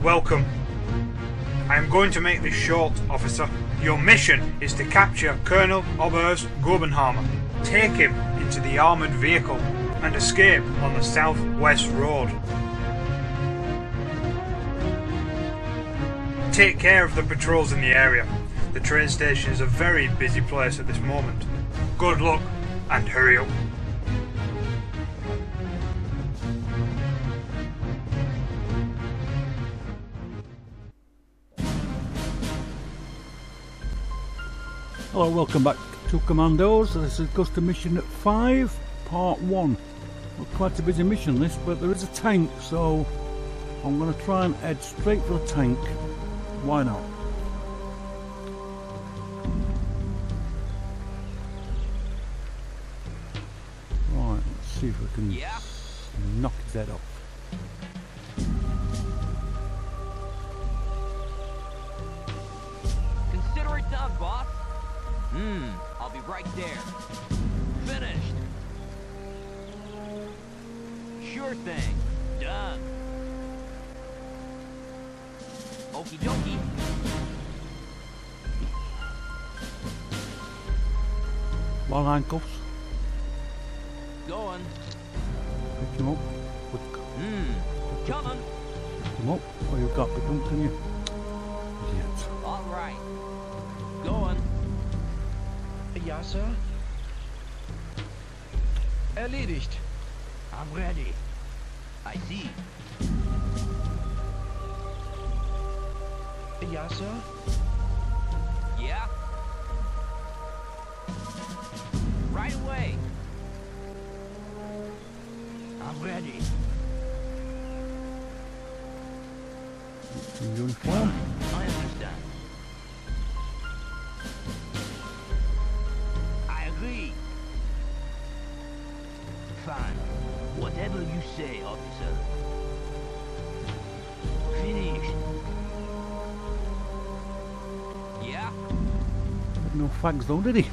Welcome. I am going to make this short, officer. Your mission is to capture Colonel Oberst Grubenhammer, take him into the armoured vehicle, and escape on the southwest road. Take care of the patrols in the area. The train station is a very busy place at this moment. Good luck, and hurry up. Hello, welcome back to Commandos. This is Custom Mission 5, Part 1. Not quite a busy mission this, but there is a tank, so I'm going to try and head straight for the tank. Why not? Right, let's see if we can knock his head off. Consider it done, boss. I'll be right there. Finished. Sure thing. Done. Okie dokie. Long handcuffs. Going. Pick him up. Quick. Coming. Pick him up. Oh, you've got to pick him up, can you? Idiot. All right. Going. Ja, Sir. Erledigt. I'm ready. I see. Ja, Sir. Yeah? Right away. I'm ready. Uniform. I understand. I agree. Fine. Whatever you say, officer. Finished. Yeah? Had no fags though, did he?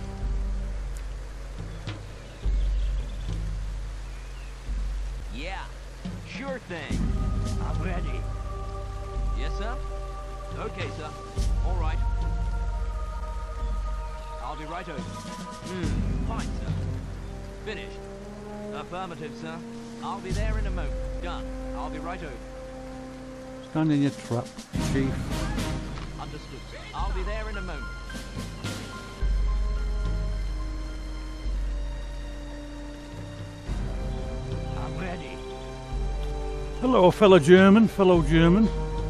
Yeah. Sure thing. I'm ready. Yes, sir? Okay, sir. All right. I'll be right over. Fine, sir. Finished. Affirmative, sir. I'll be there in a moment. Done. I'll be right over. Stand in your trap, Chief. Understood, sir. I'll be there in a moment. I'm ready. Hello, fellow German. Fine.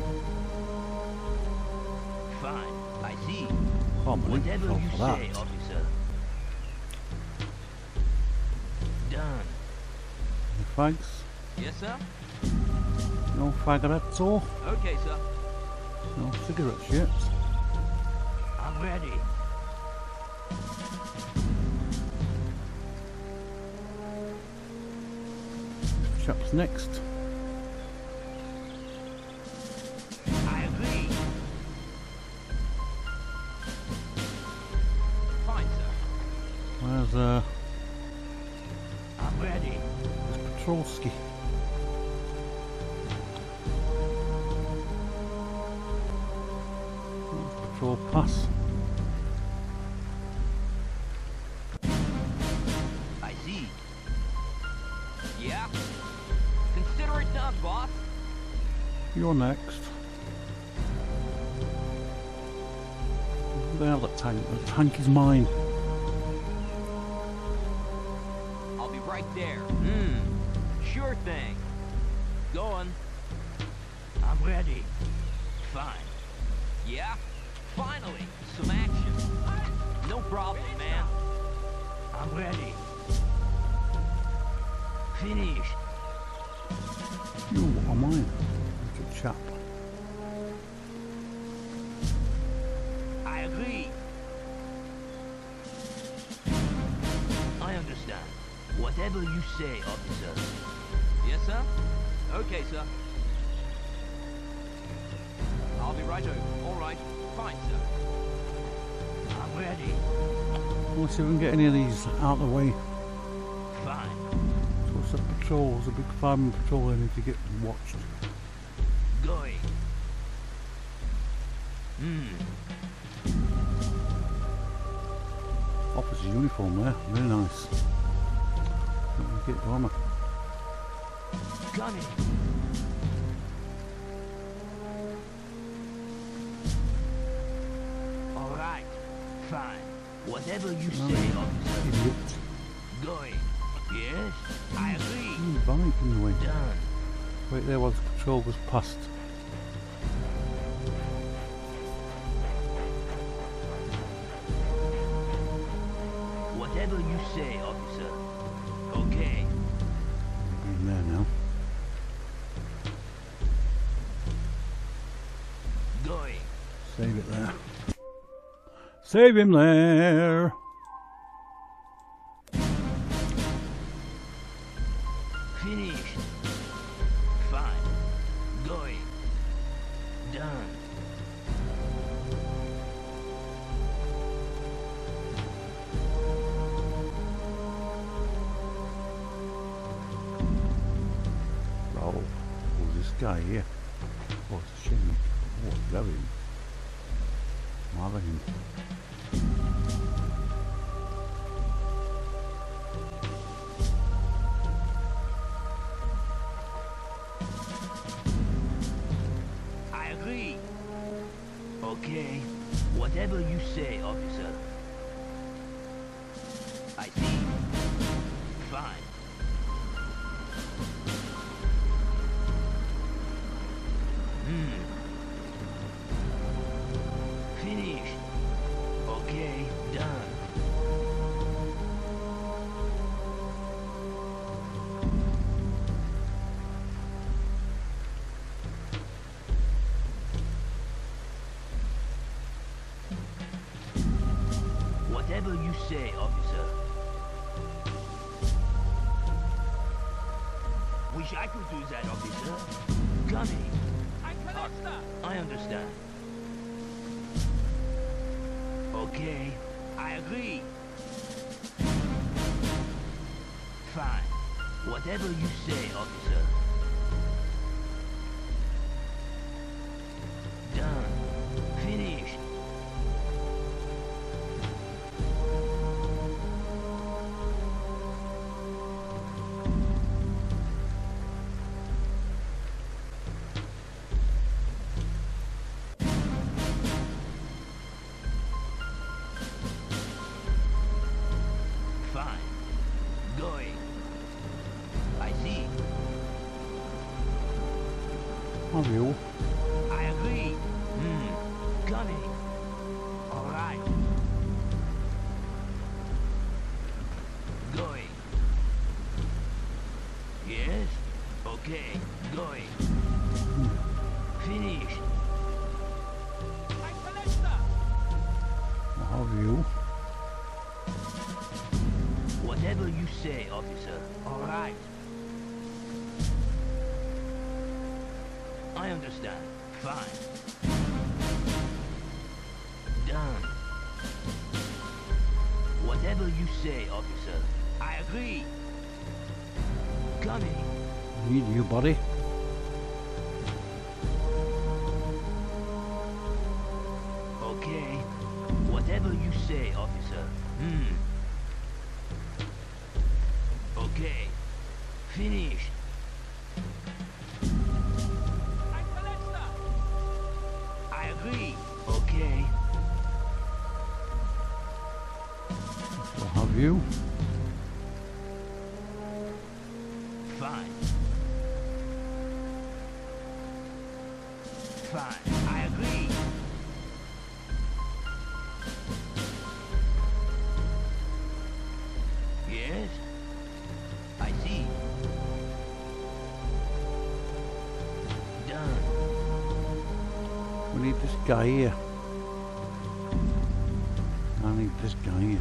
I see. Whatever you say, officer. Done. Any fags? Yes, sir? No faggots or? Okay, sir. No cigarettes yet. I'm ready. Chap's next. I agree. Fine, sir. Where's I'm ready. Patrolski? Patrol pass. I see. Yeah? Consider it done, boss. You're next. There, that tank. The tank is mine. I'll be right there. Sure thing. Going. I'm ready. Fine. Yeah? Finally, some action. No problem, man. I'm ready. Finished. You are mine. Good chap. I agree. I understand. Whatever you say, officer. Yes, sir? Okay, sir. I'll be right over. All right. Fine, sir. I'm ready. Let's see if we can get any of these out of the way. Fine. So it's a patrol, it's a big fireman patrol, they need to get watched. Going. Officer's uniform there, very nice. Get armor. Gunny. All right, fine. Whatever you say, officer. Idiot. Going. Yes, I agree. Bike in the way. Done. Wait there while the patrol goes past. Whatever you say, officer. Okay. In there now. Going. Save it there. Save him there. Finished. Fine. Going. Done. Oh, who's this guy here? Oh, it's a shame. Oh, grab him. Mother him. I agree. Okay. Whatever you say, officer. I see. Fine. Finished. Okay, done. Whatever you say, officer. Wish I could do that, officer. Gunny. I understand. Okay, I agree. Fine. Whatever you say, officer. Done. Finished. Fine. Going. I see. Have you? I agree. Gunning. All right. Going. Yes. Okay. Going. Finished. Have you? Whatever you say, officer. All right. I understand. Fine. Done. Whatever you say, officer. I agree. Gunny. Need you, buddy. Okay. Whatever you say, officer. Okay. Finished. I agree. Okay. So have you? Fine. Fine. I agree. Yes? I see. Done. We need this guy here. I need this guy here.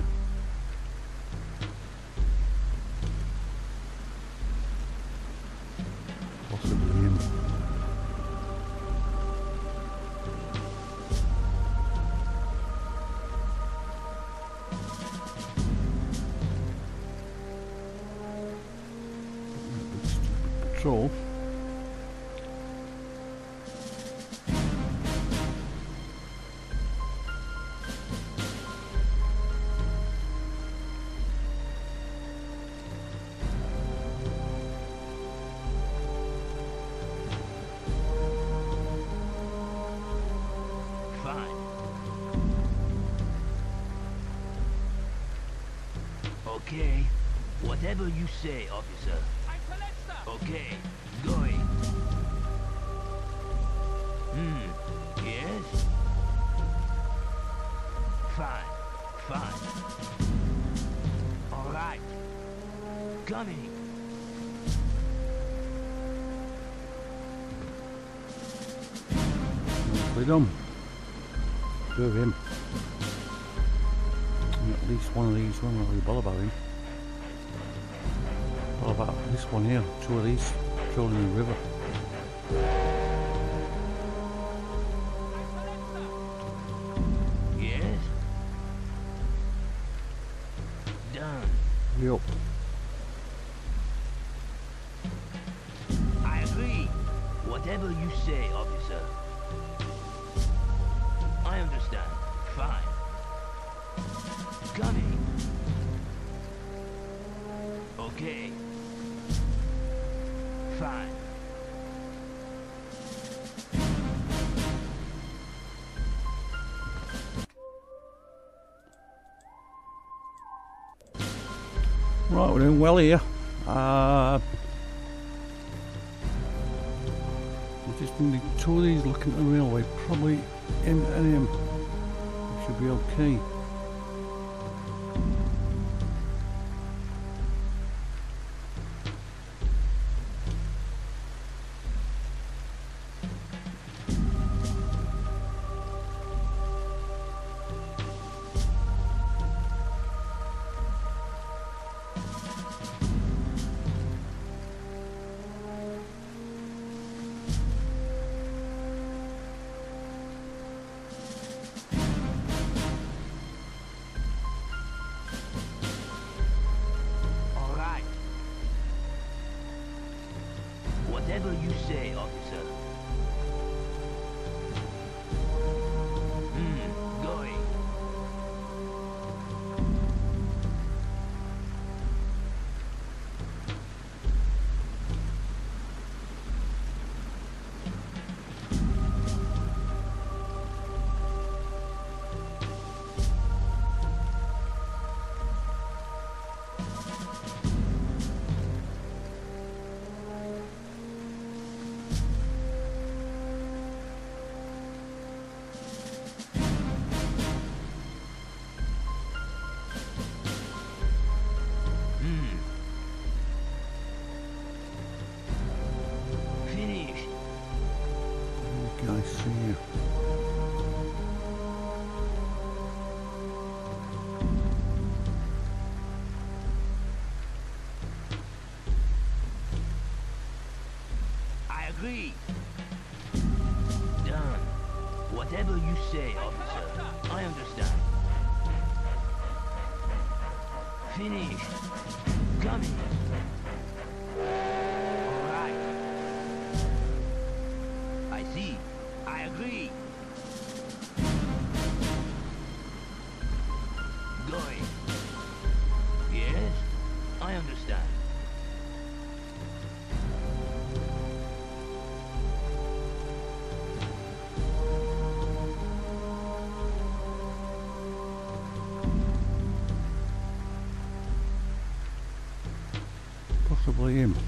Possibly him. Patrol. Okay. Whatever you say, officer. Okay. Going. Yes? Fine. Fine. All right. Coming. Nicely done. Two of him. And at least one of these, one not really bother about him. Bother about this one here, two of these trolling in the river. Yes? Done. Hurry up. I agree. Whatever you say, officer. I understand. Fine. Coming. Okay. Fine. Right, we're doing well here. We just need two of these looking at the railway, probably M and M. We should be okay. All right. Whatever you say, officer. Going. Finished. Okay, I see you. I agree. Done. Whatever you say, officer. I understand. Finished. Coming. All right. I see. I agree. Going. Yes, I understand. Possibly him.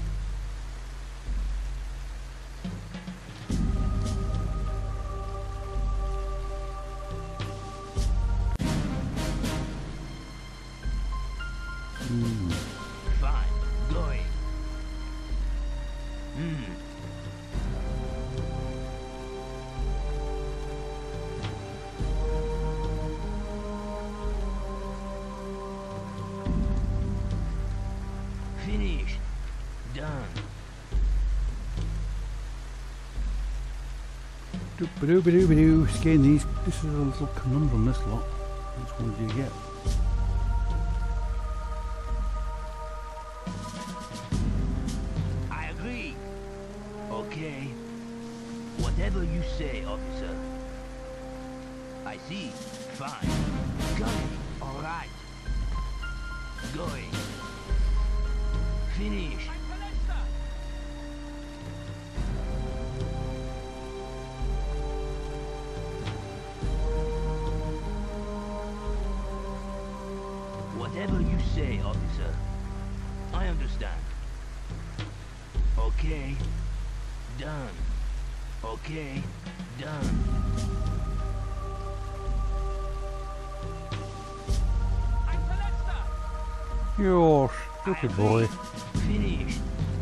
Fine. Going. Finished. Done. Doop-a-doo-ba-doo-ba-doo. Again, this is a little conundrum, this lot. Which one do you get? I agree. Okay. Whatever you say, officer. I see. Fine. Coming. All right. Going. Finish. Whatever you say, officer. I understand. Okay. Done. Okay. Done. You stupid boy. Finished.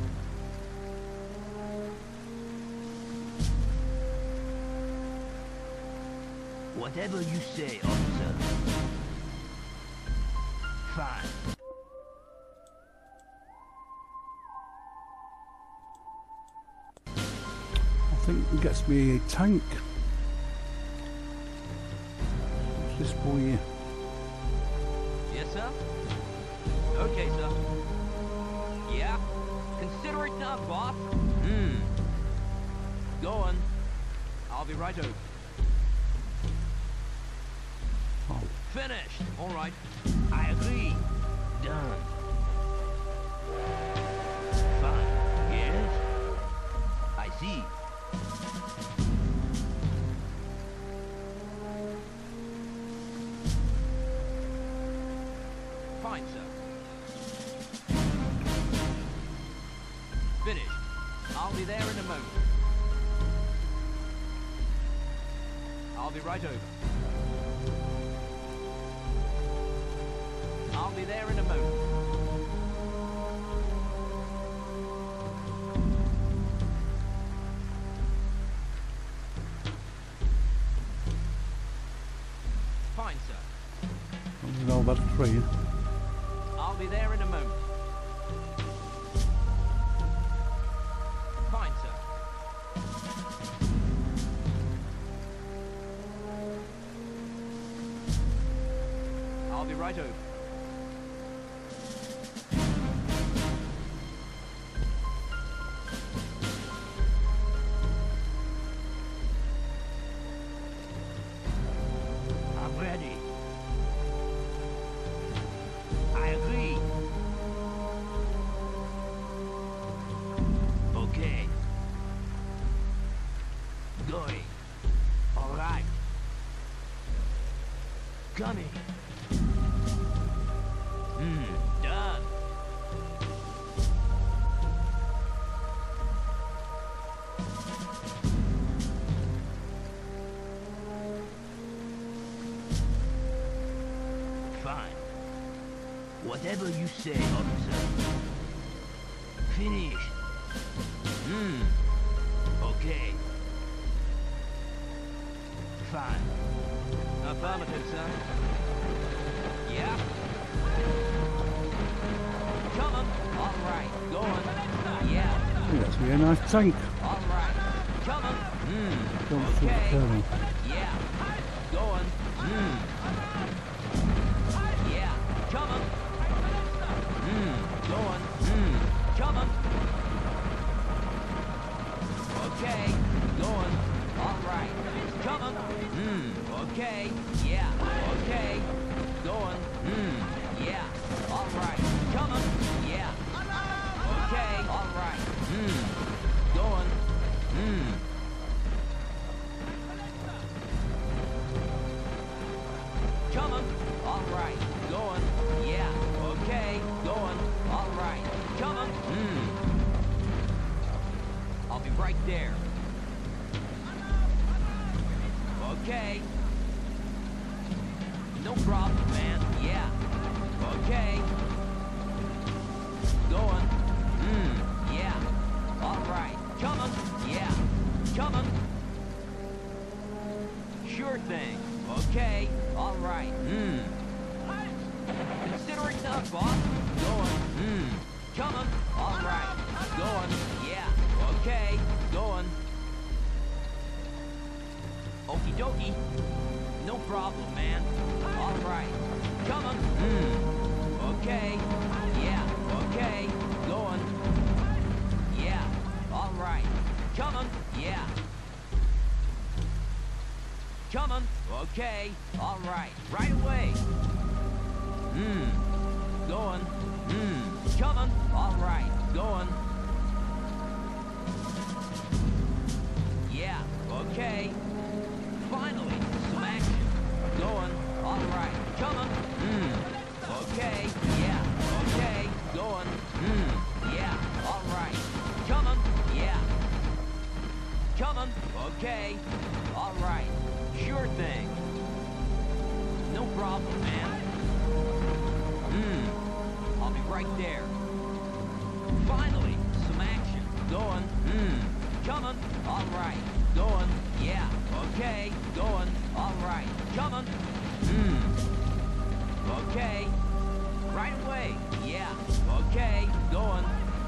Whatever you say, officer. Fine. I think it gets me a tank. What's this boy here? Yes, sir? Okay, sir. Yeah? Consider it done, boss. Go on. I'll be right over. Oh, Finished. All right. I agree. Done. Fine. Yes? I see. Fine, sir. Finished. I'll be there in a moment. I'll be right over. I'll be there in a moment. Fine, sir. I don't know about the train. I'll be there in a moment. Fine, sir. I'll be right over. I'm ready. I agree. Okay. Going. All right. Coming. Done. Fine. Whatever you say, officer. Finished. Okay. Fine. Affirmative, sir. Yeah? Come on. All right. Go on. Yeah. It gets me a nice tank. All right. Come on. Don't shoot the colonel. Yeah. Go on. Yeah. Come on. Go on. Come on. Okay. Go on. All right. Come on. Okay. Yeah. Okay. Go on. Yeah. All right. Come on. Yeah. Okay. All right. Go on. Come on. All right. Go on. Yeah. Okay. Go on. All right. Come on. I'll be right there. Okay. No problem, man. Yeah. Okay. Go on. Yeah. All right. Come on. Yeah. Come on. Sure thing. Okay. All right. Consider it done, boss. Go on. Come on. All right. Go on. Yeah. Okay. Go on. Okie dokie. No problem, man. All right. Come on. Okay. Yeah. Okay. Go on. Yeah. All right. Come on. Yeah. Come on. Okay. All right. Right away. Go on. Come on. All right. Go on. Yeah. Okay. Finally, some action. Going. All right. Come on. Okay. Okay. All right. Sure thing. No problem, man. I'll be right there. Finally, some action. Going. Coming. All right. Going. Yeah. Okay. Going. All right. Coming. Okay. Right away. Yeah. Okay. Going.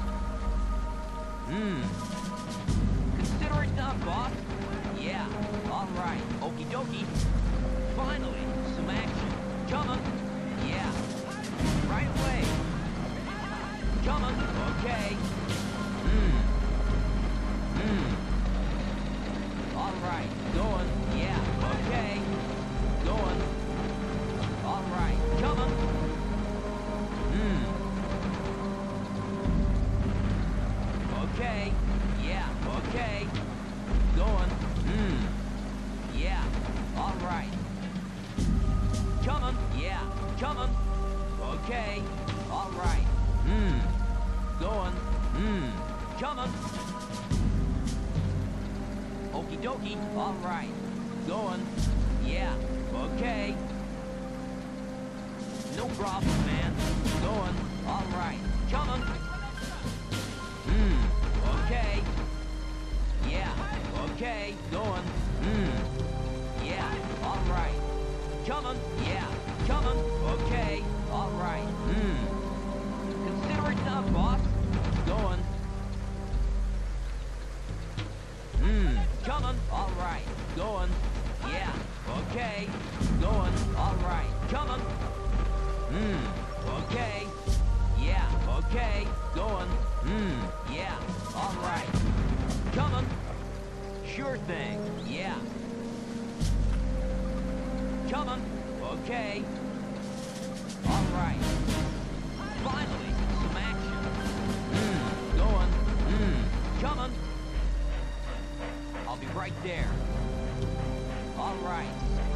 Consider it done, boss. Yeah. All right. Okie dokie. Finally, some action. Coming. Yeah. Right away. Coming. Okay. All right. Going. Yeah. Okay. Going. All right. Coming. Okay. Yeah. Okay. Going. Yeah. All right. Coming. Yeah. Coming. Okay. All right. Going. Coming. Okie dokie. All right. Going. Yeah. Okay. No problem, man. Going. All right. Coming. Okay. Yeah. Okay. Going. Yeah. All right. Coming. Yeah. Coming. Okay. All right. Consider it done, boss. Going. Coming. All right. Going. Yeah. Okay. Going. All right. Coming. Okay. Yeah. Okay. Going. Yeah. All right. Coming. Sure thing. Yeah. Coming. Okay. All right. Finally, some action. Going. Coming. I'll be right there. All right.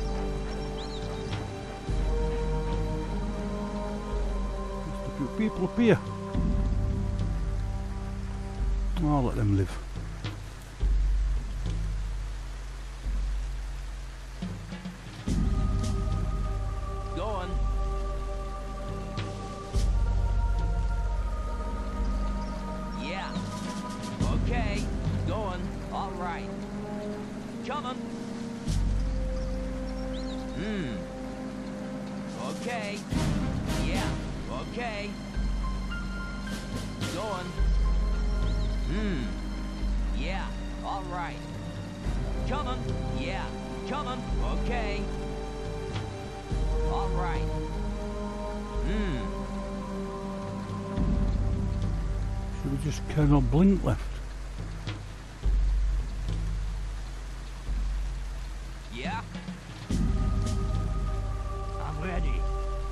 Just a few people up here. I'll let them live. Going. Yeah. Okay. Going. All right. Coming. Okay. Yeah. Okay. Going. Yeah. All right. Coming. Yeah. Coming. Okay. All right. Should we just Colonel Blink left? Yeah. I'm ready.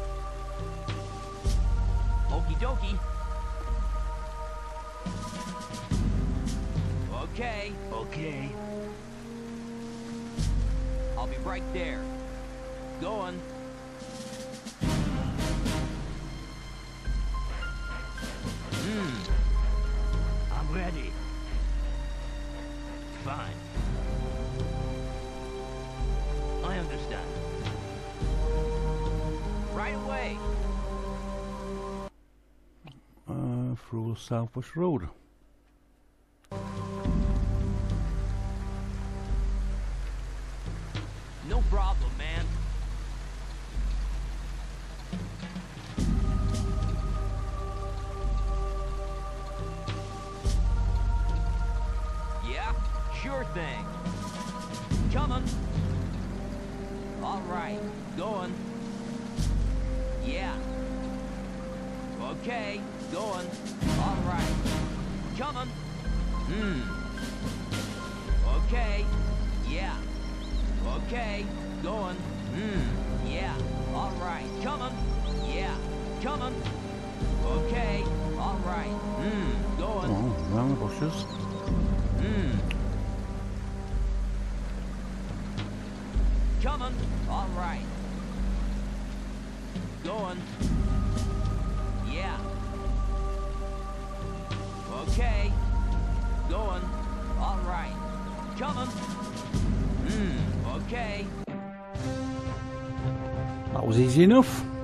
Okie dokie. Okay. Okay. I'll be right there. Going. I'm ready. Fine. I understand. Right away. Through the Southwest Road. No problem, man. Yeah, sure thing. Coming. All right, going. Yeah. Okay, going. All right. Coming. Okay. Yeah. Okay, going. Yeah. All right. Coming. Yeah. Coming. Okay. All right. Going. Oh, round the bushes. Coming. All right. Going. Yeah. Okay. Going. All right. Coming. Okay. That was easy enough.